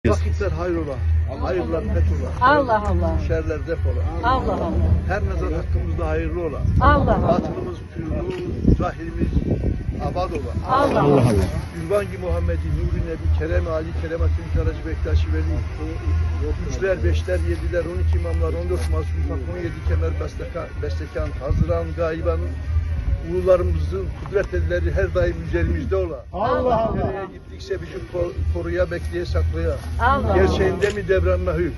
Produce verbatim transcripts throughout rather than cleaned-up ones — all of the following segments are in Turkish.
Vakitler hayrola, hayırlar fethola. Allah Allah. Şerler defola. Allah Allah. Her nazar hakkımızda hayırlı ola. Allah Allah. Batılımız pürlü, zahirimiz abad ola. Allah Allah. Ürbangi Muhammed'i, Nuri Nebi, Kerem Ali, Kerem Atim, Karacı Bektaşi Veli. Üçler, beşler, yediler, on iki imamlar, on dört masum, on yedi kemer besteka, bestekan, Hazıran, Gaiban'ın, ulularımızın kudret elleri her daim üzerimizde ola. Allah Allah. Nereye gittikse bizi koruya, bekleye, saklaya. Allah. Gerçeğinde mi devranına hü?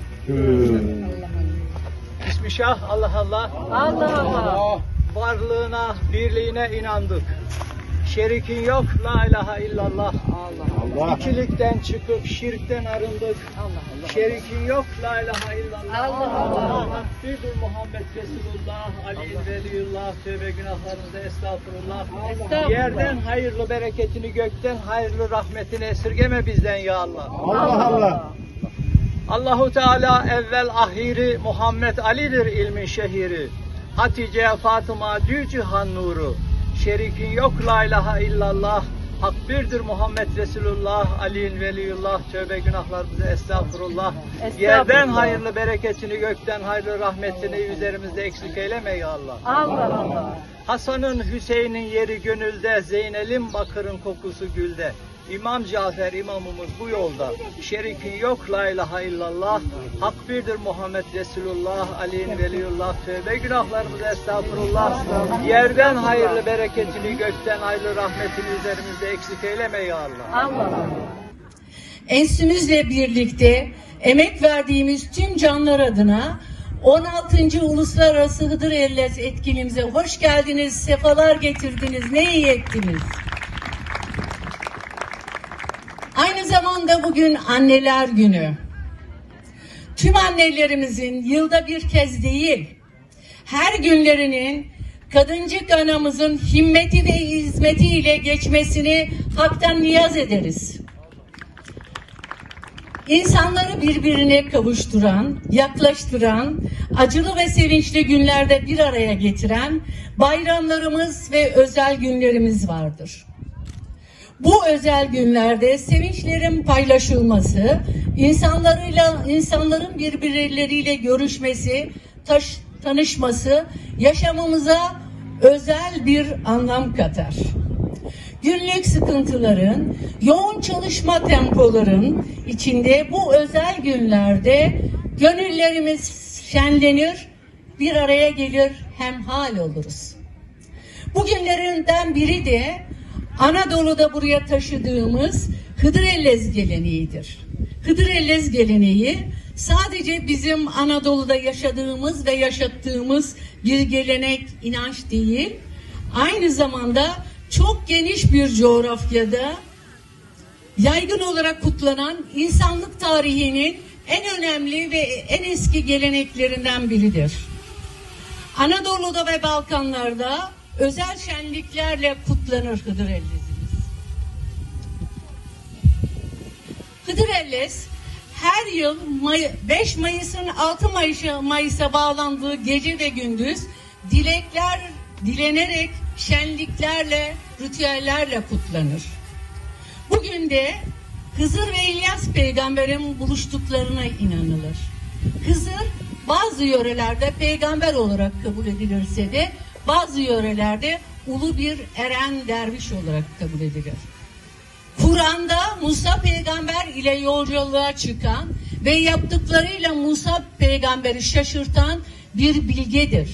Bismillah, Allah Allah. Allah Allah. Varlığına, birliğine inandık. Şerikin yok, la ilahe illallah. Allah Allah. İkilikten çıkıp şirkten arındık. Allah Allah. Şerikin yok, la ilahe illallah. Allah Allah. Hakkıdır Muhammed Resulullah, Ali Veliyullah, tövbe günahlarımıza estağfurullah. Estağfurullah. Yerden hayırlı bereketini, gökten hayırlı rahmetini esirgeme bizden ya Allah. Allah Allah. Allahu Teala evvel ahiri Muhammed Ali'dir ilmin şehiri. Hatice Fatıma dü cihan nuru. Şerikin yok la ilahe illallah. Hak birdir Muhammed Resulullah, Ali'in veliyullah, tövbe günahlarımıza estağfurullah. Estağfurullah. Yerden hayırlı bereketini, gökten hayırlı rahmetini üzerimizde eksik eyleme ya Allah. Allah Allah. Hasan'ın Hüseyin'in yeri gönülde, Zeynel'in Bakır'ın kokusu gülde. İmam Cafer imamımız bu yolda. Şerikin yok la ilahe illallah. Hak birdir Muhammed Resulullah, Ali'nin veliyullah, tövbe günahlarımıza estağfurullah. Yerden hayırlı bereketini, gökten hayırlı rahmetini üzerimizde eksik eyleme ya Allah. Allah Allah. Enstitümüzle birlikte emek verdiğimiz tüm canlar adına on altıncı Uluslararası Hıdrellez etkinliğimize hoş geldiniz, sefalar getirdiniz, ne iyi ettiniz. Aynı zamanda bugün Anneler Günü. Tüm annelerimizin yılda bir kez değil, her günlerinin kadıncık anamızın himmeti ve hizmetiyle geçmesini haktan niyaz ederiz. İnsanları birbirine kavuşturan, yaklaştıran, acılı ve sevinçli günlerde bir araya getiren bayramlarımız ve özel günlerimiz vardır. Bu özel günlerde sevinçlerin paylaşılması, insanlarıyla, insanların birbirleriyle görüşmesi, taş, tanışması yaşamımıza özel bir anlam katar. Günlük sıkıntıların, yoğun çalışma tempoların içinde bu özel günlerde gönüllerimiz şenlenir, bir araya gelir, hemhal oluruz. Bu günlerinden biri de Anadolu'da buraya taşıdığımız Hıdrellez geleneğidir. Hıdrellez geleneği sadece bizim Anadolu'da yaşadığımız ve yaşattığımız bir gelenek, inanç değil, aynı zamanda çok geniş bir coğrafyada yaygın olarak kutlanan insanlık tarihinin en önemli ve en eski geleneklerinden biridir. Anadolu'da ve Balkanlarda özel şenliklerle kutlanır Hıdrellez'imiz. Hıdrellez her yıl beş Mayıs'ın altı Mayıs'a bağlandığı gece ve gündüz dilekler dilenerek şenliklerle, ritüellerle kutlanır. Bugün de Hızır ve İlyas peygamberin buluştuklarına inanılır. Hızır bazı yörelerde peygamber olarak kabul edilirse de bazı yörelerde ulu bir eren derviş olarak kabul edilir. Kur'an'da Musa peygamber ile yolculuğa çıkan ve yaptıklarıyla Musa peygamberi şaşırtan bir bilgedir.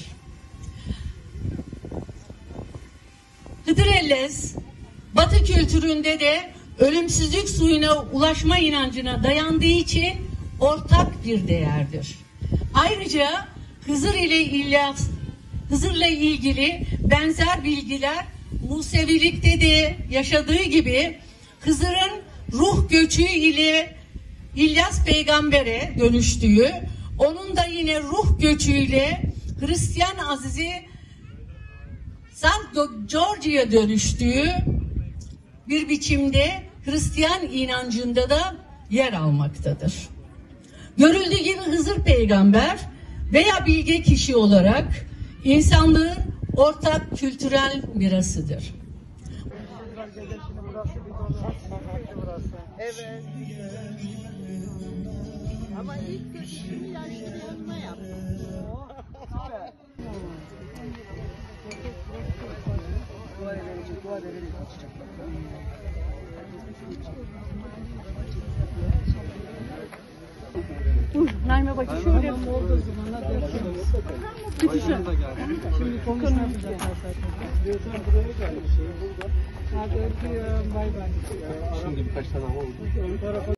Hıdrellez, Batı kültüründe de ölümsüzlük suyuna ulaşma inancına dayandığı için ortak bir değerdir. Ayrıca Hızır ile İlyas, Hızır'la ilgili benzer bilgiler Musevilikte de yaşadığı gibi Hızır'ın ruh göçü ile İlyas peygambere dönüştüğü, onun da yine ruh göçüyle Hristiyan Azizi Saint George'ya dönüştüğü bir biçimde Hristiyan inancında da yer almaktadır. Görüldüğü gibi Hızır peygamber veya bilge kişi olarak insanlığın ortak kültürel mirasıdır. Evet. Ama ilk köşesini yaşlı bir yanına yaptım. Naime bacı şöyle oldu zamana döküyoruz. Bitişe. Şimdi konuşma yapacaklar zaten. Buraya gelmiş. Hadi öpüyorum. Bay bay. Şimdi birkaç tane oldu.